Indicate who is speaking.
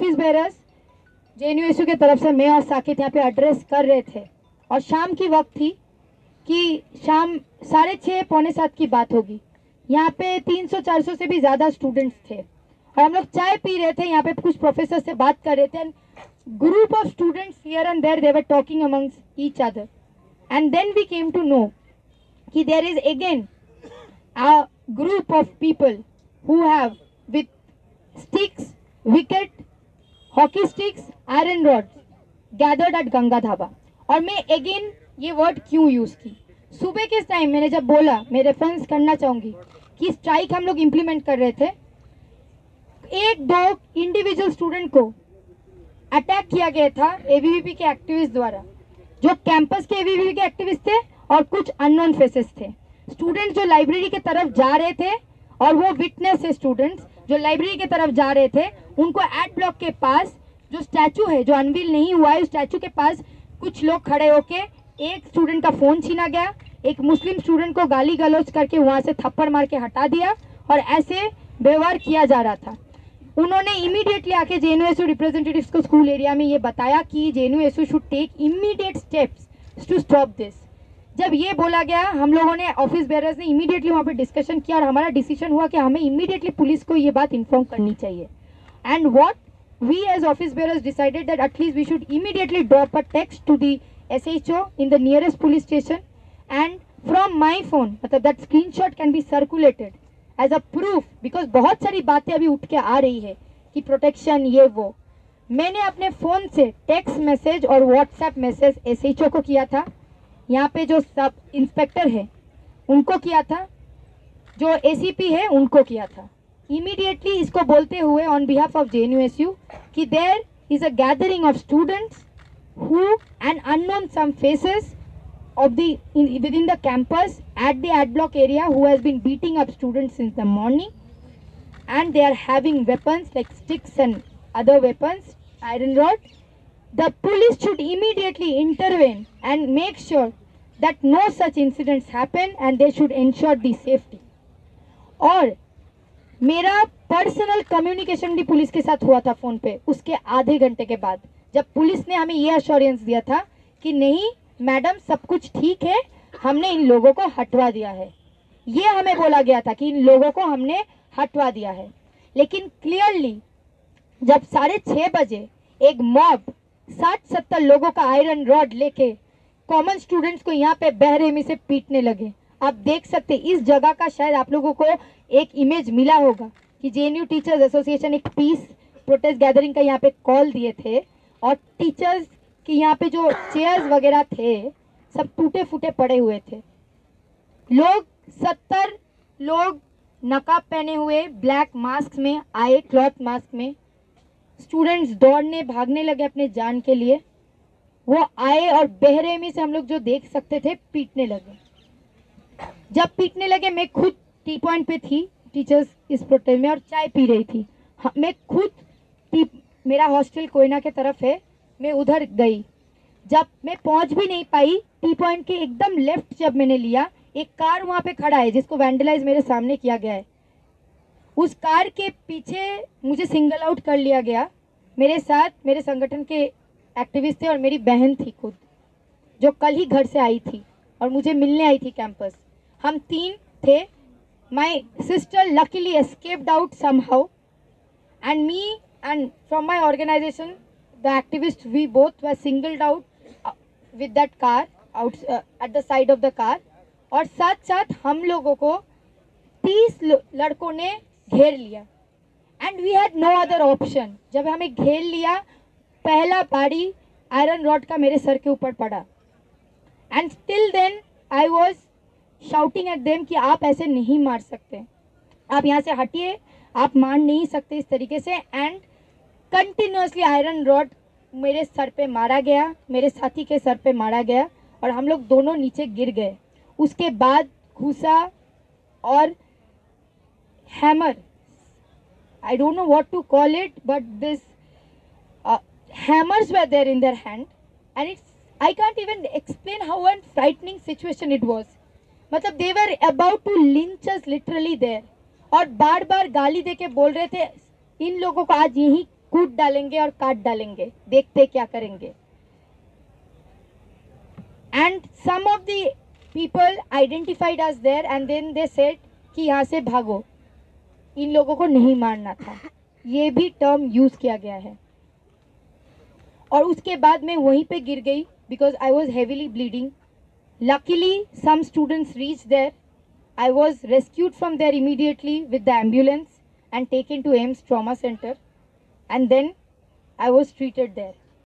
Speaker 1: Office bearers JNUSU के तरफ से मैं और साकिब यहाँ पे एड्रेस कर रहे थे और शाम की वक्त थी कि शाम 6:30 पौने 7 की बात होगी। यहाँ पे 300-400 से भी ज़्यादा स्टूडेंट्स थे और हम लोग चाय पी रहे थे। यहाँ पे कुछ प्रोफेसर से बात कर रहे थे and group of students here and there they were talking amongst each other and then we came to know कि there is again a group of people who have with sticks, wicket, hockey sticks, iron rods gathered at Ganga dhaba. और मैं again ये word क्यों use की, सुबह के time मैंने जब बोला, मैं रेफरेंस करना चाहूंगी कि स्ट्राइक हम लोग इंप्लीमेंट कर रहे थे, 1-2 इंडिविजुअल स्टूडेंट को अटैक किया गया था एबीवीपी के एक्टिविस्ट द्वारा, जो कैंपस के एबीवीपी के एक्टिविस्ट थे और कुछ अननोन फेसेस थे। स्टूडेंट्स जो लाइब्रेरी की तरफ जा रहे थे और वो विटनेस है, स्टूडेंट्स जो लाइब्रेरी की तरफ जा रहे थे उनको एड ब्लॉक के पास जो स्टैचू है जो अनवील नहीं हुआ है, उस स्टैचू के पास कुछ लोग खड़े होके एक स्टूडेंट का फोन छीना गया, एक मुस्लिम स्टूडेंट को गाली गलौज करके वहां से थप्पड़ मार के हटा दिया और ऐसे व्यवहार किया जा रहा था। उन्होंने इमीडिएटली आके जेएनयूएसयू रिप्रेजेंटेटिव्स को स्कूल एरिया में ये बताया कि JNUSU should take immediate steps to stop this. जब ये बोला गया, हम लोगों ने ऑफिस बेरर्स ने इमीडिएटली वहाँ पे डिस्कशन किया और हमारा डिसीजन हुआ कि हमें इमीडिएटली पुलिस को ये बात इन्फॉर्म करनी चाहिए। And what we as office bearers decided that at least we should immediately drop a text to the SHO in the nearest police station and from my phone, मतलब that screenshot can be circulated as a proof because बहुत सारी बातें अभी उठ के आ रही है कि प्रोटेक्शन ये वो। मैंने अपने फ़ोन से टेक्स्ट मैसेज और व्हाट्सएप मैसेज SHO को किया था, यहाँ पे जो सब इंस्पेक्टर है उनको किया था, जो ACP है उनको किया था। इमीडिएटली इसको बोलते हुए ऑन बिहाफ ऑफ JNUSU कि there is a gathering of students who and unknown some faces of within the campus at the ad block area who has been beating up students since the morning and they are having weapons like sticks and other weapons, iron rod. The police should immediately intervene and make sure that no such incidents happen and they should ensure the safety. और मेरा personal communication भी police के साथ हुआ था phone पे उसके आधे घंटे के बाद, जब पुलिस ने हमें ये अश्योरेंस दिया था कि नहीं मैडम सब कुछ ठीक है, हमने इन लोगों को हटवा दिया है। ये हमें बोला गया था कि इन लोगों को हमने हटवा दिया है। लेकिन क्लियरली जब 6:30 बजे एक मॉब 60-70 लोगों का आयरन रॉड लेके कॉमन स्टूडेंट्स को यहाँ पे बेरहमी से पीटने लगे। आप देख सकते इस जगह का शायद आप लोगों को एक इमेज मिला होगा कि जेएनयू टीचर्स एसोसिएशन एक पीस प्रोटेस्ट गैदरिंग का यहाँ पे कॉल दिए थे और टीचर्स के यहाँ पे जो चेयर्स वगैरह थे सब टूटे फूटे पड़े हुए थे। लोग 70 लोग नकाब पहने हुए ब्लैक मास्क में आए, क्लॉथ मास्क में। स्टूडेंट्स दौड़ने भागने लगे अपने जान के लिए। वो आए और बेरहमी से हम लोग जो देख सकते थे पीटने लगे। जब पीटने लगे मैं खुद टी पॉइंट पे थी टीचर्स इस प्रोटेस्ट में और चाय पी रही थी। मैं खुद मेरा हॉस्टल कोयना के तरफ है, मैं उधर गई। जब मैं पहुंच भी नहीं पाई टी पॉइंट के एकदम लेफ्ट जब मैंने लिया, एक कार वहाँ पे खड़ा है जिसको वैंडलाइज मेरे सामने किया गया है। उस कार के पीछे मुझे सिंगल आउट कर लिया गया। मेरे साथ मेरे संगठन के एक्टिविस्ट थे और मेरी बहन थी खुद, जो कल ही घर से आई थी और मुझे मिलने आई थी कैंपस। हम 3 थे। My sister luckily escaped out somehow and me and from my organization the activists we both were singled out with that car out at the side of the car और साथ साथ हम लोगों को 30 लड़कों ने घेर लिया and we had no other option। जब हमें घेर लिया पहला बारी आयरन रॉड का मेरे सर के ऊपर पड़ा and still then I was shouting at them कि आप ऐसे नहीं मार सकते, आप यहाँ से हटिए, आप मान नहीं सकते इस तरीके से। एंड कंटिन्यूसली आयरन रॉड मेरे सर पे मारा गया, मेरे साथी के सर पे मारा गया और हम लोग दोनों नीचे गिर गए। उसके बाद घूसा और hammer, I don't know what to call it, but this hammers were there in their hand and it's I can't even explain how an frightening situation it was. मतलब they were about to lynch us literally there और बार बार गाली देके बोल रहे थे इन लोगों को आज यहीं कूट डालेंगे और काट डालेंगे, देखते क्या करेंगे। And some of the people identified us there and then they said कि यहाँ से भागो, इन लोगों को नहीं मारना था। ये भी टर्म यूज किया गया है। और उसके बाद मैं वहीं पे गिर गई because I was heavily bleeding. Luckily some students reach there. I was rescued from there immediately with the ambulance and taken to AIMS Trauma Center, and then I was treated there.